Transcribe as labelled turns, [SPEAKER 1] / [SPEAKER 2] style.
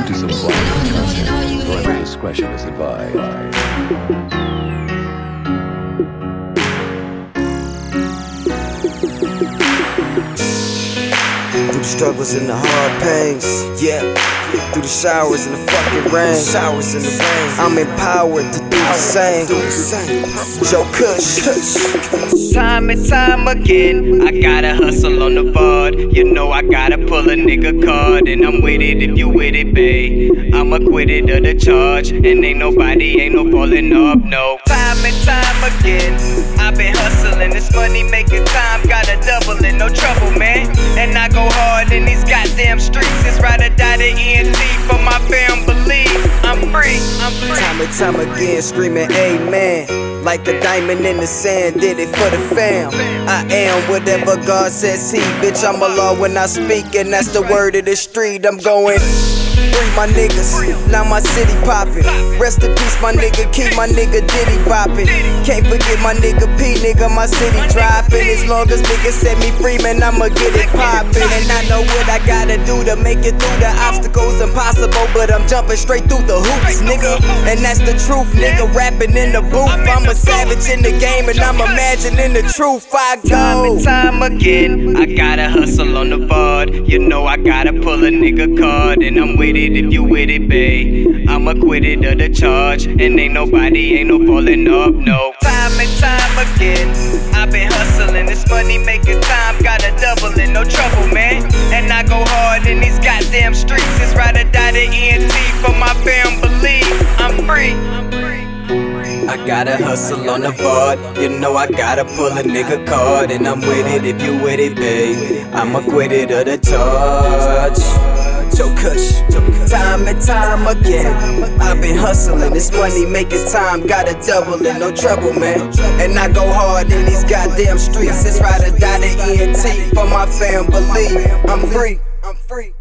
[SPEAKER 1] to some blind content. Parental discretion is advised.
[SPEAKER 2] Through the struggles and the hard pains, yeah. Through the showers and the fucking rain, I'm empowered to do the same. Joe Kush.
[SPEAKER 3] Time and time again, I gotta hustle on the board. You know I gotta pull a nigga card, and I'm with it if you with it, babe. I'm acquitted of the charge, and ain't no falling off, no. Time and time again, I've been hustling, this money making time, gotta double it, no trouble, man. And I go hard in these goddamn streets, it's ride or die to ENT for my family. I'm free, I'm free.
[SPEAKER 2] Time and time again, screaming amen. Like a diamond in the sand, did it for the fam. I am whatever God says he. Bitch, I'm a law when I speak, and that's the word of the street. I'm going free my niggas, now my city poppin'. Rest in peace my nigga, keep my nigga Diddy boppin'. Can't forget my nigga P, nigga, my city droppin'. As long as niggas set me free, man, I'ma get it poppin'. And I know what I gotta do to make it through the obstacles impossible, but I'm jumping straight through the hoops, nigga. And that's the truth, nigga, rapping in the booth. I'm a savage in the game, and I'm imagining the truth. I go
[SPEAKER 3] time and time again, I gotta hustle on the board. You know I gotta pull a nigga card, and I'm with it if you with it, babe. I'm acquitted of the charge, and ain't no falling off, no. Time and time again, I've been hustling, this money making time, gotta double it, no trouble, man. And I go hard in these goddamn streets, it's ride or die to ENT for my family. I'm free. I gotta hustle on the board, you know I gotta pull a nigga card, and I'm with it if you with it, babe. I'm acquitted of the charge. Joe Kush. Time and time again, I've been hustling, this money making time, gotta double it, no trouble, man. And I go hard in these goddamn streets, it's ride or die to ENT for my family. I'm free.